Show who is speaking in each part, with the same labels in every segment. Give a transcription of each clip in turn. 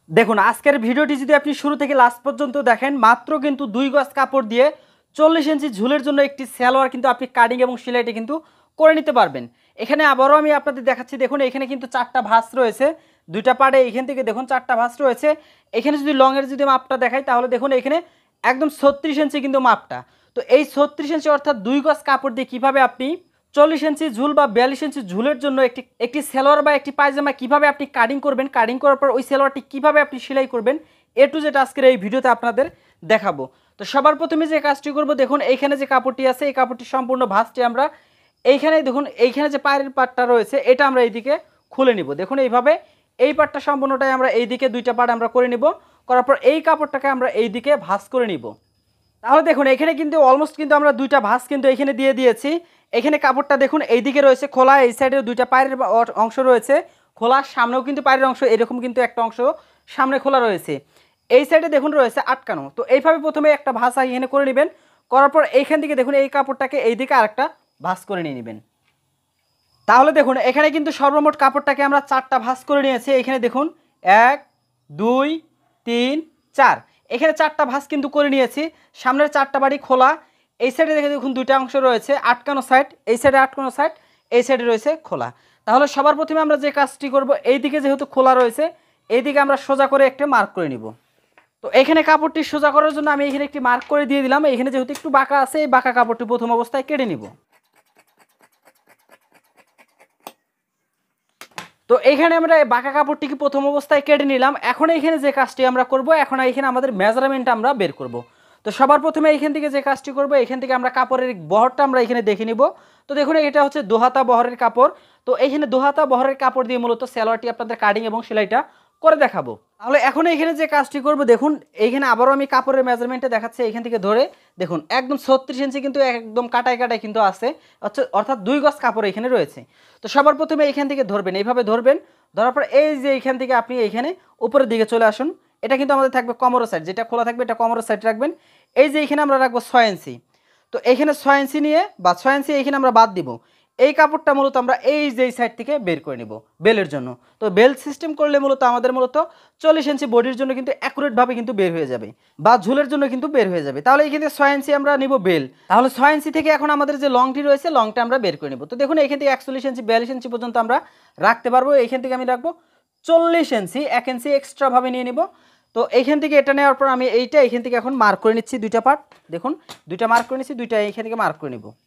Speaker 1: দেখুন আজকের ভিডিওটি যদি আপনি শুরু থেকে লাস্ট পর্যন্ত দেখেন, মাত্র কিন্তু 2 গজ কাপড় দিয়ে 40 ইঞ্চি ঝুলের জন্য একটি সালোয়ার কিন্তু আপনি কাটিং এবং সেলাইটি কিন্তু করে নিতে পারবেন। এখানে আবারও আমি আপনাদের দেখাচ্ছি, দেখুন এখানে কিন্তু 4টা ভাঁজ রয়েছে, 2টা পাড়ে এখান থেকে দেখুন 4টা ভাঁজ রয়েছে। এখানে যদি লংয়ের যদি মাপটা দেখাই তাহলে দেখুন এখানে একদম 36 ইঞ্চি কিন্তু মাপটা। তো এই 36 ইঞ্চি অর্থাৎ 2 গজ কাপড় দিয়ে কীভাবে আপনি 40 ইঞ্চি ঝুল বা 42 ইঞ্চি ঝুলের জন্য একটি সালোয়ার বা একটি পায়জামা কিভাবে আপনি কাটিং করবেন, কাটিং করার পর ওই সালোয়ারটি কিভাবে আপনি সেলাই করবেন, এ টু জেড আজকের এই ভিডিওতে আপনাদের দেখাবো। তো সবার প্রথমে যে কাজটি করব, দেখুন এইখানে যে কাপড়টি আছে এই কাপড়টি সম্পূর্ণ ভাঁজটি আমরা এইখানে দেখুন এইখানে যে পায়ের পাটটা রয়েছে এটা আমরা এইদিকে খুলে নিব। দেখুন এইভাবে এই পাটটা সম্পূর্ণটাই আমরা এইদিকে 2টা পাট আমরা করে নিব, করার পর এই কাপড়টাকে আমরা এইদিকে ভাঁজ করে নিব। তাহলে দেখুন এখানে কিন্তু অলমোস্ট কিন্তু আমরা 2টা ভাঁজ কিন্তু এখানে দিয়ে দিয়েছি। এখানে কাপড়টা দেখুন এইদিকে রয়েছে খোলা, এই সাইডে 2টা পায়ের অংশ রয়েছে খোলা, সামনেও কিন্তু পায়ের অংশ এরকম কিন্তু একটা অংশ সামনে খোলা রয়েছে, এই সাইডে দেখুন রয়েছে আটকানো। তো এইভাবে প্রথমে একটা ভাঁজ এখানে করে নেবেন, করার পর এইখান থেকে দেখুন এই কাপড়টাকে এইদিকে আরেকটা ভাঁজ করে নিয়ে নেবেন। তাহলে দেখুন এখানে কিন্তু সর্বমোট কাপড়টাকে আমরা 4টা ভাঁজ করে নিয়েছি। এখানে দেখুন 1 2 3 4, এখানে 4টা ভাঁজ কিন্তু করে নিয়েছি। সামনের 4টা বাড়ি খোলা, এই সাইডে দেখুন 2টা অংশ রয়েছে আটকানো সাইড, এই সাইডে আটকানো সাইড, এই সাইডে রয়েছে খোলা। তাহলে সবার প্রথমে আমরা যে কাজটি করব, এই দিকে যেহেতু খোলা রয়েছে এই দিকে আমরা সোজা করে একটা মার্ক করে নিব। তো এখানে কাপড়টি সোজা করার জন্য আমি এখানে একটি মার্ক করে দিয়ে দিলাম। এখানে যেহেতু একটু বাঁকা আছে, এই বাঁকা কাপড়টি প্রথম অবস্থায় কেটে নিব। তো এখানে আমরা বাঁকা কাপড়টিকে প্রথম অবস্থায় কেটে নিলাম। এখন এখানে যে কাজটি আমরা করব, এখন এখানে আমাদের মেজারমেন্ট আমরা বের করব। তো সবার প্রথমে এখান থেকে যে কাজটি করব, এখান থেকে আমরা কাপড়ের বহরটা আমরা এখানে দেখে নিব। তো দেখুন এটা হচ্ছে দোহাতা বহরের কাপড়। তো এখানে দোহাতা বহরের কাপড় দিয়ে মূলত সালোয়ারটি আপনাদের কাটিং এবং সেলাইটা করে দেখাবো। তাহলে এখন এখানে যে কাজটি করব, দেখুন এইখানে আবারও আমি কাপড়ের মেজারমেন্টে দেখাচ্ছি। এখান থেকে ধরে দেখুন একদম 36 ইঞ্চি কিন্তু একদম কাটায় কাটায় কিন্তু আছে, অর্থাৎ 2 গজ কাপড় এখানে রয়েছে। তো সবার প্রথমে এইখান থেকে ধরবেন, এইভাবে ধরবেন, ধরার পর এই যে এইখান থেকে আপনি এইখানে উপরের দিকে চলে আসুন। এটা কিন্তু আমাদের থাকবে কোমরের সাইড, যেটা খোলা থাকবে এটা কোমরের সাইড রাখবেন। এই যে এইখানে আমরা রাখবো 6 ইঞ্চি। তো এইখানে 6 ইঞ্চি নিয়ে বা 6 ইঞ্চি এইখানে আমরা বাদ দিব। এই কাপড়টা মূলত আমরা এই যে সাইড থেকে বের করে নিব বেলের জন্য। তো বেল সিস্টেম করলে মূলত আমাদের মূলত 40 ইঞ্চি বডির জন্য কিন্তু অ্যাকুরেটভাবে কিন্তু বের হয়ে যাবে, বা ঝুলের জন্য কিন্তু বের হয়ে যাবে। তাহলে এখান থেকে 6 ইঞ্চি আমরা নিব বেল। তাহলে 6 ইঞ্চি থেকে এখন আমাদের যে লংটি রয়েছে লংটা আমরা বের করে নিব। তো দেখুন এখান থেকে 41 ইঞ্চি 42 ইঞ্চি পর্যন্ত আমরা রাখতে পারবো। এইখান থেকে আমি রাখবো 40 ইঞ্চি, 1 ইঞ্চি এক্সট্রাভাবে নিয়ে নিব। তো এইখান থেকে এটা নেওয়ার পর আমি এইটা এইখান থেকে এখন মার্ক করে নিচ্ছি 2টা পার্ট। দেখুন 2টা মার্ক করে নিচ্ছি, 2টা এইখান থেকে মার্ক করে নিব।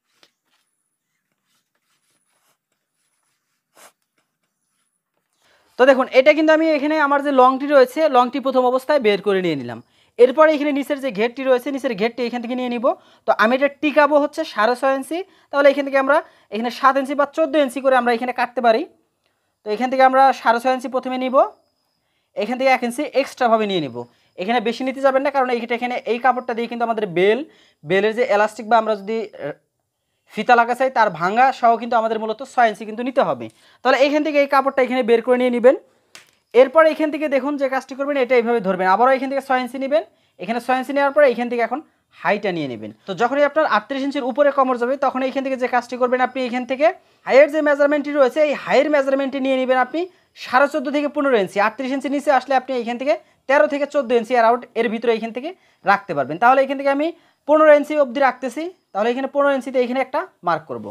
Speaker 1: তো দেখুন এটা কিন্তু আমি এখানে আমার যে লংটি রয়েছে লংটি প্রথম অবস্থায় বের করে নিয়ে নিলাম। এরপরে এখানে নিচের যে ঘেরটি রয়েছে নিচের ঘেরটি এখান থেকে নিয়ে নিব। তো আমি এটা টিকাবো হচ্ছে 6.5 ইঞ্চি। তাহলে এখান থেকে আমরা এখানে 7 ইঞ্চি বা 14 ইঞ্চি করে আমরা এখানে কাটতে পারি। তো এখান থেকে আমরা 6.5 ইঞ্চি প্রথমে নিব, এখান থেকে 1 ইঞ্চি এক্সট্রাভাবে নিয়ে নিব। এখানে বেশি নিতে যাবেন না, কারণ এখানে এই কাপড়টা দিয়ে কিন্তু আমাদের বেলের যে এলাস্টিক বা আমরা যদি ফিতা লাগা চাই তার ভাঙা সহ কিন্তু আমাদের মূলত 6 ইঞ্চি কিন্তু নিতে হবে। তাহলে এখান থেকে এই কাপড়টা এখানে বের করে নিয়ে নেবেন। এরপর এখান থেকে দেখুন যে কাজটি করবেন এটা এইভাবে ধরবেন, আবারও এখান থেকে 6 ইঞ্চি নেবেন। এখানে 6 ইঞ্চি নেওয়ার পরে এখান থেকে এখন হাইটা নিয়ে নেবেন। তো যখনই আপনার 38 ইঞ্চির উপরে কোমর যাবে তখন এইখান থেকে যে কাজটি করবেন, আপনি এখান থেকে হাইয়ের যে মেজারমেন্টটি রয়েছে এই হাইয়ের মেজারমেন্টটি নিয়ে নেবেন আপনি 14.5 থেকে 15 ইঞ্চি। 38 ইঞ্চি নিচে আসলে আপনি এখান থেকে 13 থেকে 14 ইঞ্চি অ্যারাউন্ড এর ভিতরে এখান থেকে রাখতে পারবেন। তাহলে এখান থেকে আমি 15 ইঞ্চি অবধি রাখতেছি। তাহলে এখানে 15 ইঞ্চিতে এখানে একটা মার্ক করব।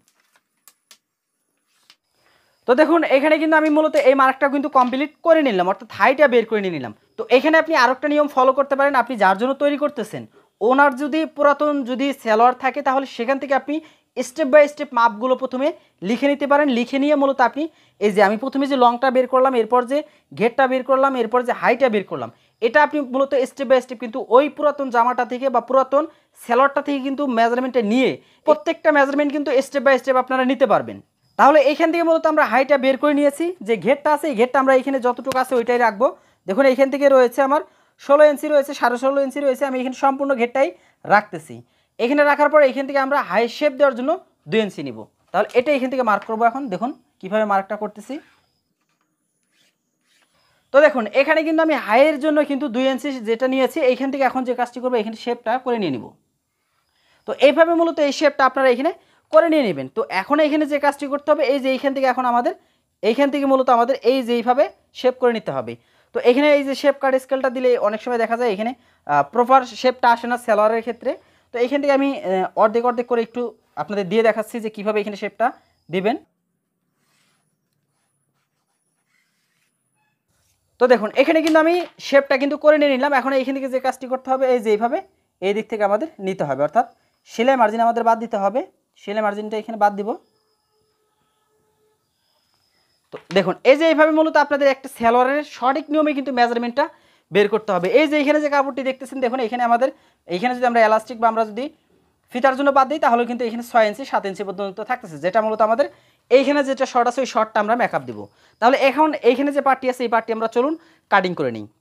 Speaker 1: তো দেখুন এখানে কিন্তু আমি মূলত এই মার্কটা কিন্তু কমপ্লিট করে নিলাম, অর্থাৎ হাইটা বের করে নিয়ে নিলাম। তো এখানে আপনি আরেকটা নিয়ম ফলো করতে পারেন। আপনি যার জন্য তৈরি করতেছেন ওনার যদি পুরাতন যদি সালোয়ার থাকে তাহলে সেখান থেকে আপনি স্টেপ বাই স্টেপ মাপগুলো প্রথমে লিখে নিতে পারেন। লিখে নিয়ে মূলত আপনি এই যে আমি প্রথমে যে লংটা বের করলাম, এরপর যে ঘেরটা বের করলাম, এরপর যে হাইটা বের করলাম, এটা আপনি মূলত স্টেপ বাই স্টেপ কিন্তু ওই পুরাতন জামাটা থেকে বা পুরাতন সালোয়ারটা থেকে কিন্তু মেজারমেন্টটা নিয়ে প্রত্যেকটা মেজারমেন্ট কিন্তু স্টেপ বাই স্টেপ আপনারা নিতে পারবেন। তাহলে এইখান থেকে মূলত আমরা হাইটা বের করে নিয়েছি। যে ঘেরটা আছে এই ঘেরটা আমরা এখানে যতটুকু আছে ওইটাই রাখবো। দেখুন এইখান থেকে রয়েছে আমার 16 ইঞ্চি রয়েছে, 16.5 ইঞ্চি রয়েছে, আমি এখানে সম্পূর্ণ ঘেরটাই রাখতেছি। এখানে রাখার পর এখান থেকে আমরা হাই শেপ দেওয়ার জন্য 2 ইঞ্চি নিব। তাহলে এটা এখান থেকে মার্ক করবো। এখন দেখুন কিভাবে মার্কটা করতেছি। তো দেখুন এখানে কিন্তু আমি হাইয়ের জন্য কিন্তু 2 ইঞ্চি যেটা নিয়েছি, এইখান থেকে এখন যে কাজটি করবো এখানে শেপটা করে নিয়ে নিব। তো এইভাবে মূলত এই শেপটা আপনারা এখানে করে নিয়ে নেবেন। তো এখন এখানে যে কাজটি করতে হবে, এই যে এইখান থেকে এখন আমাদের এইখান থেকে মূলত আমাদের এই যে এইভাবে শেপ করে নিতে হবে। তো এখানে এই যে শেপ কাট স্কেলটা দিলে অনেক সময় দেখা যায় এখানে প্রপার শেপটা আসে না সালোয়ারের ক্ষেত্রে। তো এখান থেকে আমি অর্ধেক অর্ধেক করে একটু আপনাদের দিয়ে দেখাচ্ছি যে কীভাবে এখানে শেপটা দিবেন। তো দেখুন এখানে কিন্তু আমি শেপটা কিন্তু করে নিয়ে নিলাম। এখন এখান থেকে যে কাজটি করতে হবে এই যে এইভাবে এই দিক থেকে আমাদের নিতে হবে, অর্থাৎ সেলাই মার্জিন আমাদের বাদ দিতে হবে। সেলাই মার্জিনটা এখানে বাদ দিব। তো দেখুন এই যে এইভাবে মূলত আপনাদের একটা সালোয়ারের সঠিক নিয়মে কিন্তু মেজারমেন্টটা বের করতে হবে। এই যে এখানে যে কাপড়টি দেখতেছেন দেখুন এখানে আমাদের এইখানে যদি আমরা এলাস্টিক বা আমরা যদি ফিতার জন্য বাদ দিই তাহলে কিন্তু এখানে 6 ইঞ্চি 7 ইঞ্চি পর্যন্ত থাকতেছে, যেটা মূলত আমাদের এইখানে যেটা শর্ট আছে ওই শর্টটা আমরা মেকআপ দিব। তাহলে এখন এইখানে যে পার্টটি আছে এই পার্টটি আমরা চলুন কাটিং করে নিই।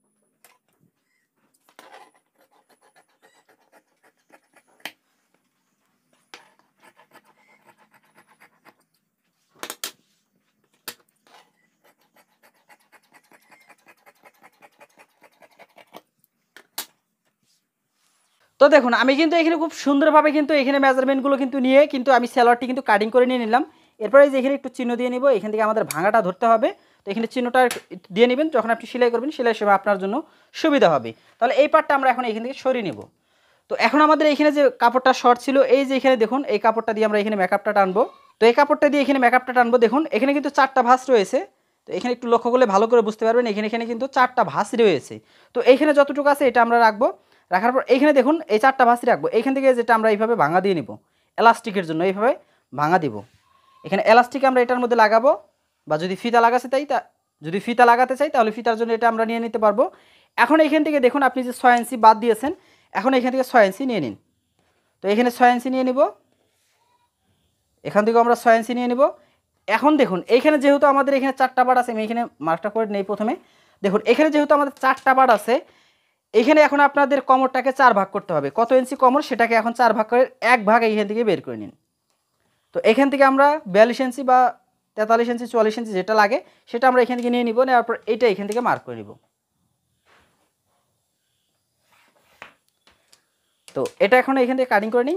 Speaker 1: তো দেখুন আমি কিন্তু এখানে খুব সুন্দরভাবে কিন্তু এখানে মেজারমেন্টগুলো কিন্তু নিয়ে কিন্তু আমি সালোয়ারটি কিন্তু কাটিং করে নিয়ে নিলাম। এরপরে যে এখানে একটু চিহ্ন দিয়ে নিব, এখান থেকে আমাদের ভাঙাটা ধরতে হবে। তো এখানে চিহ্নটা দিয়ে নেবেন, যখন আপনি সেলাই করবেন সেলাই সময় আপনার জন্য সুবিধা হবে। তাহলে এই পার্টটা আমরা এখন এখান থেকে সরিয়ে নেব। তো এখন আমাদের এখানে যে কাপড়টা শর্ট ছিল এই যে এখানে দেখুন এই কাপড়টা দিয়ে আমরা এখানে মেকআপটা টানবো। তো এই কাপড়টা দিয়ে এখানে মেকআপটা টানবো। দেখুন এখানে কিন্তু 4টা ভাঁজ রয়েছে। তো এখানে একটু লক্ষ্য করলে ভালো করে বুঝতে পারবেন এখানে এখানে কিন্তু 4টা ভাঁজ রয়েছে। তো এইখানে যতটুকু আছে এটা আমরা রাখবো। রাখার পর এইখানে দেখুন এই 4টা ভাঁজ রাখবো। এইখান থেকে যেটা আমরা এইভাবে ভাঙা দিয়ে নিব এলাস্টিকের জন্য, এইভাবে ভাঙা দিব। এখানে এলাস্টিক আমরা এটার মধ্যে লাগাবো, বা যদি ফিতা লাগাতে চাই যদি ফিতা লাগাতে চাই তাহলে ফিতার জন্য এটা আমরা নিয়ে নিতে পারবো। এখন এখান থেকে দেখুন আপনি যে 6 ইঞ্চি বাদ দিয়েছেন, এখন এখান থেকে 6 ইঞ্চি নিয়ে নিন। তো এখানে 6 ইঞ্চি নিয়ে নিব, এখান থেকে আমরা 6 ইঞ্চি নিয়ে নিব। এখন দেখুন এইখানে যেহেতু আমাদের এখানে 4টা পার্ট আছে, আমি এখানে মার্কটা করে নেই প্রথমে। দেখুন এখানে যেহেতু আমাদের 4টা পার্ট আছে, এখানে এখন আপনাদের কোমরটাকে 4 ভাগ করতে হবে। কত ইঞ্চি কোমর সেটাকে এখন 4 ভাগ করে 1 ভাগ এইখান থেকে বের করে নিন। তো এখান থেকে আমরা 42 ইঞ্চি বা 43 ইঞ্চি 44 ইঞ্চি যেটা লাগে সেটা আমরা এখান থেকে নিয়ে নিব। নেওয়ার পর এইটা এখান থেকে মার্ক করে নিব। তো এটা এখন এখান থেকে কাটিং করে নিই।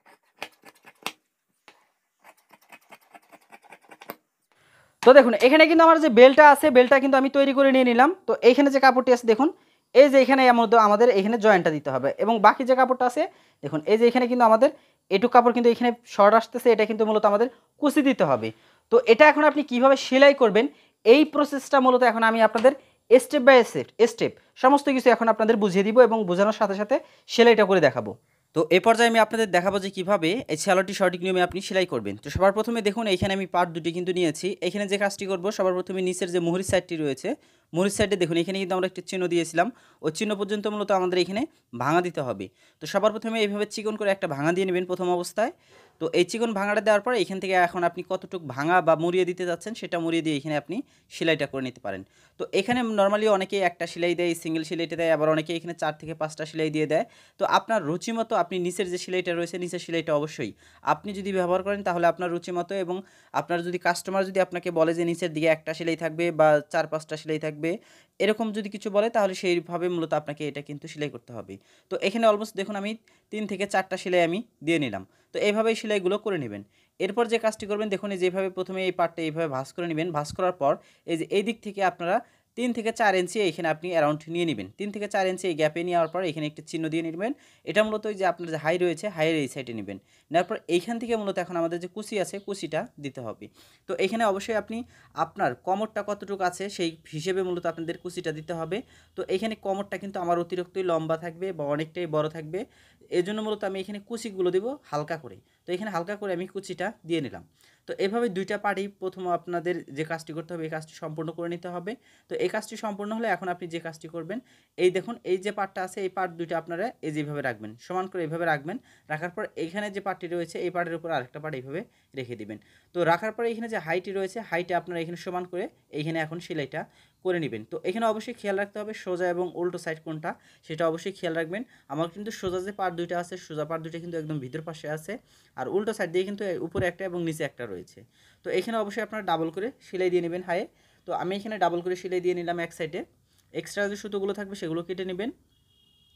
Speaker 1: তো দেখুন এখানে কিন্তু আমার যে বেলটা আছে বেলটা কিন্তু আমি তৈরি করে নিয়ে নিলাম। তো এইখানে যে কাপড়টি আছে দেখুন এই যে এখানে আমাদের এখানে জয়েন্টটা দিতে হবে, এবং বাকি যে কাপড়টা আছে দেখুন এই যে এখানে কিন্তু আমাদের এটুকু কাপড় কিন্তু এখানে শর্ট আসতেছে, এটা কিন্তু মূলত আমাদের কুচি দিতে হবে। তো এটা এখন আপনি কিভাবে সেলাই করবেন এই প্রসেসটা মূলত এখন আমি আপনাদের স্টেপ বাই স্টেপ সমস্ত কিছু এখন আপনাদের বুঝিয়ে দিব, এবং বোঝানোর সাথে সাথে সেলাইটা করে দেখাবো। তো এই পর্যায়ে আমি আপনাদের দেখাবো যে কীভাবে এই সালোয়ারটি সঠিক নিয়মে আপনি সেলাই করবেন। তো সবার প্রথমে দেখুন এইখানে আমি পার্ট দুটি কিন্তু নিয়েছি। এখানে যে কাজটি করব সবার প্রথমে নিচের যে মুহুরির সাইডটি রয়েছে মুহুরির সাইডে দেখুন এখানে কিন্তু আমরা একটা চিহ্ন দিয়েছিলাম, ওই চিহ্ন পর্যন্ত মূলত আমাদের এখানে ভাঙা দিতে হবে। তো সবার প্রথমে এইভাবে চিকন করে একটা ভাঙা দিয়ে নেবেন প্রথম অবস্থায়। তো এই চিকন ভাঙাটা দেওয়ার পর এখান থেকে এখন আপনি কতটুকু ভাঙা বা মুড়িয়ে দিতে যাচ্ছেন সেটা মুড়িয়ে দিয়ে এখানে আপনি সেলাইটা করে নিতে পারেন। তো এখানে নর্মালি অনেকেই একটা সেলাই দেয়, সিঙ্গেল সেলাইটা দেয়, আবার অনেকে এখানে 4 থেকে 5টা সেলাই দিয়ে দেয়। তো আপনার রুচি মতো আপনি নিচের যে সেলাইটা রয়েছে নিচের সেলাইটা অবশ্যই আপনি যদি ব্যবহার করেন তাহলে আপনার রুচি মতো, এবং আপনার যদি কাস্টমার যদি আপনাকে বলে যে নিচের দিকে একটা সেলাই থাকবে বা 4-5টা সেলাই থাকবে এরকম যদি কিছু বলে তাহলে সেইভাবে মূলত আপনাকে এটা কিন্তু সেলাই করতে হবে। তো এখানে অলমোস্ট দেখুন আমি 3 থেকে 4টা সেলাই আমি দিয়ে নিলাম। তো এইভাবেই সেলাইগুলো করে নেবেন। এরপর যে কাজটি করবেন দেখুন এই যেভাবে প্রথমে এই পার্টটা এইভাবে ভাঁজ করে নেবেন। ভাঁজ করার পর এই যে এই দিক থেকে আপনারা 3 থেকে 4 ইঞ্চি এখানে আপনি অ্যারাউন্ড নিয়ে নেবেন। 3 থেকে 4 ইঞ্চি এই গ্যাপে নেওয়ার পর এখানে একটা চিহ্ন দিয়ে নেবেন। এটা মূলত ওই যে আপনার যে হাই রয়েছে হাইয়ের এই সাইডে নেবেন। নেওয়ার পর এইখান থেকে মূলত এখন আমাদের যে কুচি আছে কুচিটা দিতে হবে। তো এখানে অবশ্যই আপনি আপনার কোমরটা কতটুকু আছে সেই হিসেবে মূলত আপনাদের কুচিটা দিতে হবে। তো এখানে কোমরটা কিন্তু আমার অতিরিক্তই লম্বা থাকবে বা অনেকটাই বড় থাকবে, এজন্য মূলত আমি এখানে কুচিগুলো দেব হালকা করে। তো এখানে হালকা করে আমি কুচিটা দিয়ে নিলাম। তো এভাবে দুইটা পার্টই প্রথম আপনাদের যে কাজটি করতে হবে এই কাজটি সম্পূর্ণ করে নিতে হবে। তো এই কাজটি সম্পূর্ণ হলে এখন আপনি যে কাজটি করবেন এই দেখুন এই যে পার্টটা আছে এই পার্ট দুইটা আপনারা এই যেভাবে রাখবেন, সমান করে এইভাবে রাখবেন। রাখার পর এইখানে যে পার্টটি রয়েছে এই পার্টের উপর আরেকটা পার্ট এইভাবে রেখে দিবেন। তো রাখার পরে এখানে যে হাইটটি রয়েছে হাইটে আপনারা এখানে সমান করে এইখানে এখন সেলাইটা করে নেবেন। তো এখানে অবশ্যই খেয়াল রাখতে হবে সোজা এবং উল্টো সাইড কোনটা সেটা অবশ্যই খেয়াল রাখবেন। আমার কিন্তু সোজা যে পার্ট দুইটা আছে সোজা পার্ট দুইটা কিন্তু একদম ভিতর পাশে আছে, আর উল্টো সাইড দিয়ে কিন্তু উপরে একটা এবং নিচে একটা রয়েছে। তো এখানে অবশ্যই আপনারা ডাবল করে সেলাই দিয়ে নেবেন হায়ে। তো আমি এখানে ডাবল করে সেলাই দিয়ে নিলাম এক সাইডে। এক্সট্রা যে সুতোগুলো থাকবে সেগুলো কেটে নেবেন।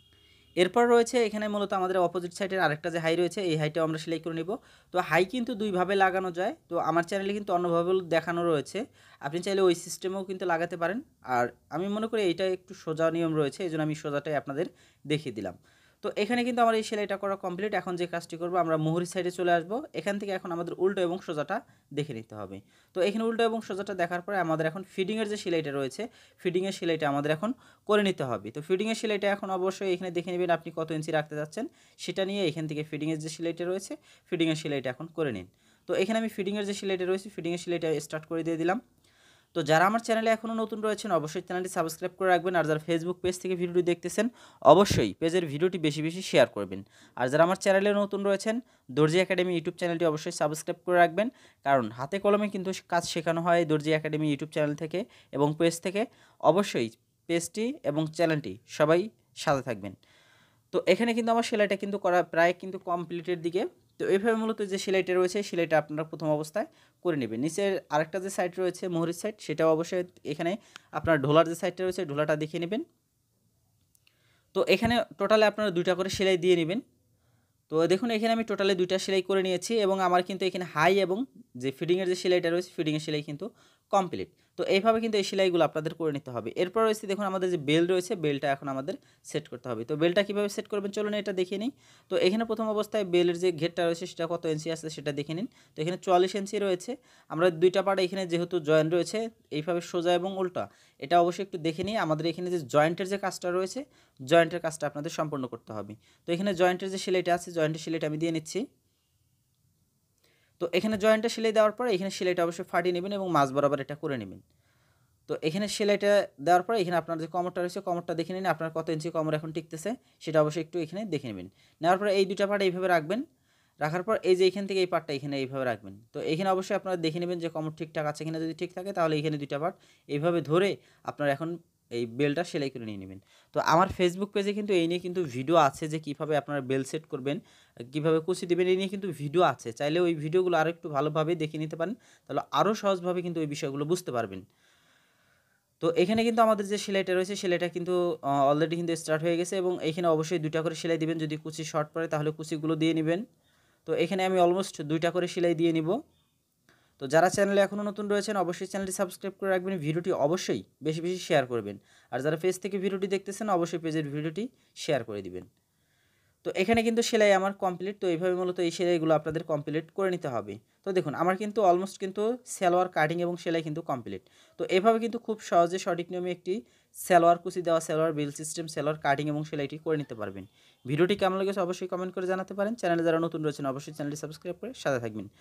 Speaker 1: এরপর রয়েছে এখানে মূলত আমাদের অপোজিট সাইডের আরেকটা যে হাই রয়েছে এই হাইটাও আমরা সেলাই করে নিব। তো হাই কিন্তু দুইভাবে লাগানো যায়, তো আমার চ্যানেলে কিন্তু অন্যভাবেও দেখানো রয়েছে, আপনি চাইলে ওই সিস্টেমেও কিন্তু লাগাতে পারেন। আর আমি মনে করি এইটা একটু সোজা নিয়ম রয়েছে, এই জন্য আমি সোজাটাই আপনাদের দেখিয়ে দিলাম। তো এখানে কিন্তু আমার এই সেলাইটা করা কমপ্লিট। এখন যে কাজটি করব, আমরা মোহরি সাইডে চলে আসব। এখান থেকে এখন আমাদের উল্টো এবং সোজাটা দেখে নিতে হবে। তো এখানে উল্টো এবং সোজাটা দেখার পরে আমাদের এখন ফিডিংয়ের যে সেলাইটা রয়েছে, ফিডিংয়ের সেলাইটা আমাদের এখন করে নিতে হবে। তো ফিডিংয়ের সেলাইটা এখন অবশ্যই এখানে দেখে নেবেন আপনি কত ইঞ্চি রাখতে যাচ্ছেন, সেটা নিয়ে এখান থেকে ফিডিংয়ের যে সেলাইটা রয়েছে, ফিডিংয়ের সেলাইটা এখন করে নিন। তো এখানে আমি ফিডিংয়ের যে সেলাইটা রয়েছে, ফিডিংয়ের সেলাইটা স্টার্ট করে দিয়ে দিলাম। তো যারা আমার চ্যানেলে এখনও নতুন রয়েছেন অবশ্যই চ্যানেলটি সাবস্ক্রাইব করে রাখবেন। আর যারা ফেসবুক পেজ থেকে ভিডিওটি দেখতেছেন অবশ্যই পেজের ভিডিওটি বেশি বেশি শেয়ার করবেন। আর যারা আমার চ্যানেলে নতুন রয়েছেন, দর্জি একাডেমি ইউটিউব চ্যানেলটি অবশ্যই সাবস্ক্রাইব করে রাখবেন, কারণ হাতে কলমে কিন্তু কাজ শেখানো হয় দর্জি একাডেমি ইউটিউব চ্যানেল থেকে এবং পেজ থেকে। অবশ্যই পেজটি এবং চ্যানেলটি সবাই সাথে থাকবেন। তো এখানে কিন্তু আমার সেলাইটা কিন্তু করা প্রায় কিন্তু কমপ্লিটের দিকে। তো এইভাবে মূলত যে সেলাইটা রয়েছে সেলাইটা আপনারা প্রথম অবস্থায় করে নেবেন। নিচের আরেকটা যে সাইড রয়েছে মোহরির সাইড, সেটাও অবশ্যই এখানে আপনার ঢোলার যে সাইডটা রয়েছে ঢোলাটা দেখিয়ে নেবেন। তো এখানে টোটালে আপনারা 2টা করে সেলাই দিয়ে নেবেন। তো দেখুন এখানে আমি টোটালে 2টা সেলাই করে নিয়েছি এবং আমার কিন্তু এখানে হাই এবং যে ফিডিংয়ের যে সেলাইটা রয়েছে ফিডিংয়ের সেলাই কিন্তু কমপ্লিট। তো এইভাবে কিন্তু এই সেলাইগুলো আপনাদের করে নিতে হবে। এরপর রয়েছে দেখুন আমাদের যে বেল রয়েছে, বেলটা এখন আমাদের সেট করতে হবে। তো বেলটা কীভাবে সেট করবেন চলুন এটা দেখিয়ে নিই। তো এখানে প্রথম অবস্থায় বেলের যে ঘেরটা রয়েছে সেটা কত ইঞ্চি আছে সেটা দেখে নিন। তো এখানে 44 ইঞ্চি রয়েছে। আমরা 2টা পার্ট এখানে যেহেতু জয়েন্ট রয়েছে এইভাবে সোজা এবং উল্টা, এটা অবশ্যই একটু দেখে নিই। আমাদের এখানে যে জয়েন্টের যে কাজটা রয়েছে, জয়েন্টের কাজটা আপনাদের সম্পূর্ণ করতে হবে। তো এখানে জয়েন্টের যে সেলাইটা আছে, জয়েন্টের সেলাইটা আমি দিয়ে নিচ্ছি। তো এখানে জয়েন্টটা সেলাই দেওয়ার পরে এখানে সেলাইটা অবশ্যই ফাটিয়ে নেবেন এবং মাঝ বরাবর এটা করে নেবেন। তো এখানে সেলাইটা দেওয়ার পরে এখানে আপনার যে কমরটা রয়েছে কমরটা দেখে নিন, আপনার কত ইঞ্চি কমর এখন টিকতেছে সেটা অবশ্যই একটু এখানে দেখে নেবেন। নেওয়ার পরে এই 2টা পার্ট এইভাবে রাখবেন। রাখার পর এই যে এখান থেকে এই পার্টটা এখানে এইভাবে রাখবেন। তো এখানে অবশ্যই আপনারা দেখে নেবেন যে কমর ঠিকঠাক আছে কিনা, যদি ঠিক থাকে তাহলে এখানে 2টা পার্ট এইভাবে ধরে আপনারা এখন এই বেলটা সেলাই করে নিয়ে নেবেন। তো আমার ফেসবুক পেজে কিন্তু এই নিয়ে কিন্তু ভিডিও আছে যে কীভাবে আপনারা বেল সেট করবেন, কীভাবে কুচি দেবেন, এই নিয়ে কিন্তু ভিডিও আছে। চাইলে ওই ভিডিওগুলো আরও একটু ভালোভাবে দেখে নিতে পারেন, তাহলে আরও সহজভাবে কিন্তু ওই বিষয়গুলো বুঝতে পারবেন। তো এখানে কিন্তু আমাদের যে সেলাইটা রয়েছে সেলাইটা কিন্তু অলরেডি কিন্তু স্টার্ট হয়ে গেছে এবং এখানে অবশ্যই 2টা করে সেলাই দিবেন। যদি কুচি শর্ট পড়ে তাহলে কুচিগুলো দিয়ে নেবেন। তো এখানে আমি অলমোস্ট 2টা করে সেলাই দিয়ে নিব। তো যারা চ্যানেলে এখনও নতুন রয়েছেন অবশ্যই চ্যানেলটি সাবস্ক্রাইব করে রাখবেন, ভিডিওটি অবশ্যই বেশি বেশি শেয়ার করবেন। আর যারা পেজ থেকে ভিডিওটি দেখতেছেন অবশ্যই পেজের ভিডিওটি শেয়ার করে দিবেন। তো এখানে কিন্তু সেলাই আমার কমপ্লিট। তো এইভাবে মূলত এই সেলাইগুলো আপনাদের কমপ্লিট করে নিতে হবে। তো দেখুন আমার কিন্তু অলমোস্ট কিন্তু সালোয়ার কাটিং এবং সেলাই কিন্তু কমপ্লিট। তো এভাবে কিন্তু খুব সহজে সঠিক নিয়মে একটি সালোয়ার কুচি দেওয়া, salwar bell system, salwar cutting এবং সেলাইটি করে নিতে পারবেন। ভিডিওটি কেমন লেগেছে অবশ্যই কমেন্ট করে জানাতে পারেন। চ্যানেলে যারা নতুন রয়েছেন অবশ্যই চ্যানেলটি সাবস্ক্রাইব করে সাথে থাকবেন।